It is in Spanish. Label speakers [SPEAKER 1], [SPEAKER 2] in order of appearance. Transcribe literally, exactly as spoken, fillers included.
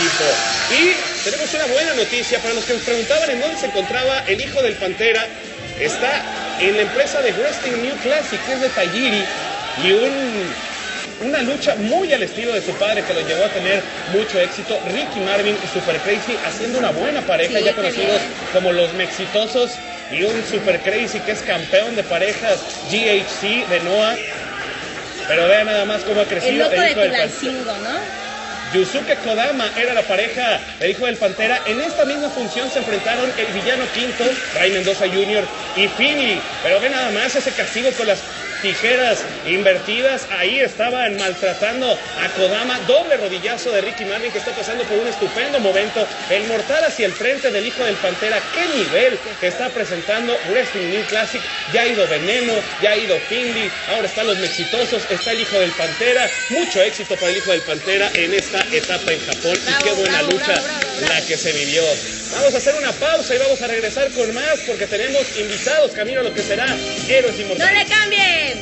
[SPEAKER 1] equipo. Y tenemos una buena noticia para los que nos preguntaban en dónde se encontraba el hijo del Pantera. Está en la empresa de Wrestling New Classic, que es de Tajiri, y un... una lucha muy al estilo de su padre que lo llevó a tener mucho éxito. Ricky Marvin y Super Crazy haciendo una buena pareja, sí, ya conocidos como los Mexitosos, y un Super Crazy que es campeón de parejas G H C de Noah. Pero vean nada más cómo ha crecido
[SPEAKER 2] el loco
[SPEAKER 1] el hijo
[SPEAKER 2] de
[SPEAKER 1] del Pantera,
[SPEAKER 2] ¿no?
[SPEAKER 1] Yusuke Kodama era la pareja del hijo del Pantera. En esta misma función se enfrentaron el villano Quinto, Ray Mendoza junior y Finley. Pero ve nada más ese castigo con las tijeras invertidas. Ahí estaban maltratando a Kodama. Doble rodillazo de Ricky Marvin, que está pasando por un estupendo momento. El mortal hacia el frente del hijo del Pantera. ¡Qué nivel que está presentando Wrestling New Classic! Ya ha ido Veneno, ya ha ido Finley, ahora están los Mexitosos, está el hijo del Pantera. Mucho éxito para el hijo del Pantera en esta etapa en Japón. Bravo, y qué buena bravo, lucha bravo, bravo, bravo. la que se vivió. Vamos a hacer una pausa y vamos a regresar con más, porque tenemos invitados camino a lo que será Héroes Inmortales.
[SPEAKER 2] ¡No le cambien!